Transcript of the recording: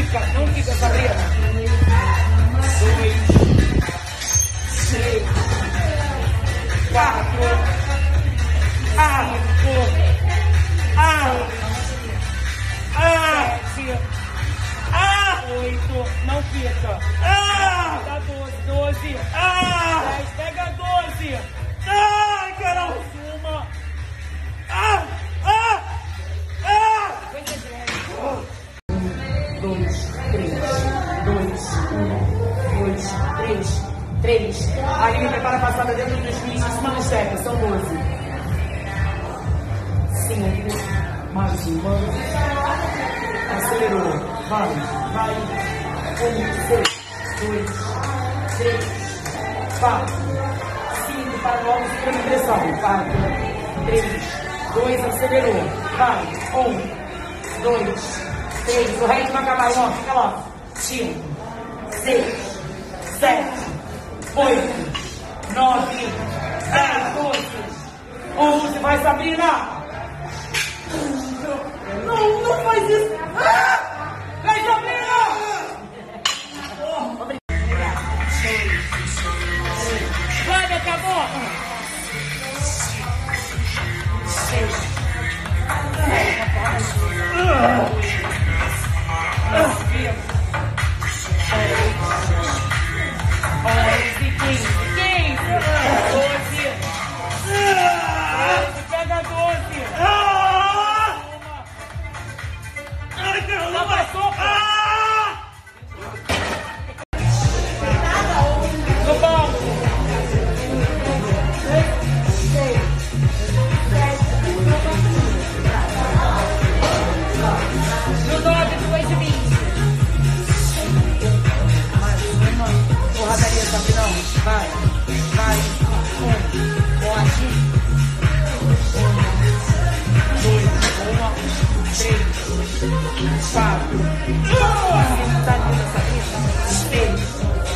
não fica, Sabrina. 2, 3, 4, 7, 8, não fica. Dá 12, 10, pega 12. Ai, caramba. Uma. 3. A linha prepara a passada dentro dos bichos. Manchete, são 12. 5. Mais uma. Acelerou. Vai. 1, 2, 3, 4, 5. Para logo, segura a pressão. 4, 3, 2. Acelerou. Vai. 1, 2, 3. O resto vai acabar, irmão. Fica lá. 5, 6, 7, 8, 9, 10, 12, 11. Vai, Sabrina! Não faz isso! Vai, Sabrina! Vai, acabou! 6, 11, 15, 12, pega 12. Ai, cara, não passou, pô. No banco. 6, 7, no 9, depois de 20. Porradaria, Sabrina. Vai. 1, bote. 1, 2, 3, 4. Tá linda, Sabrina. 6,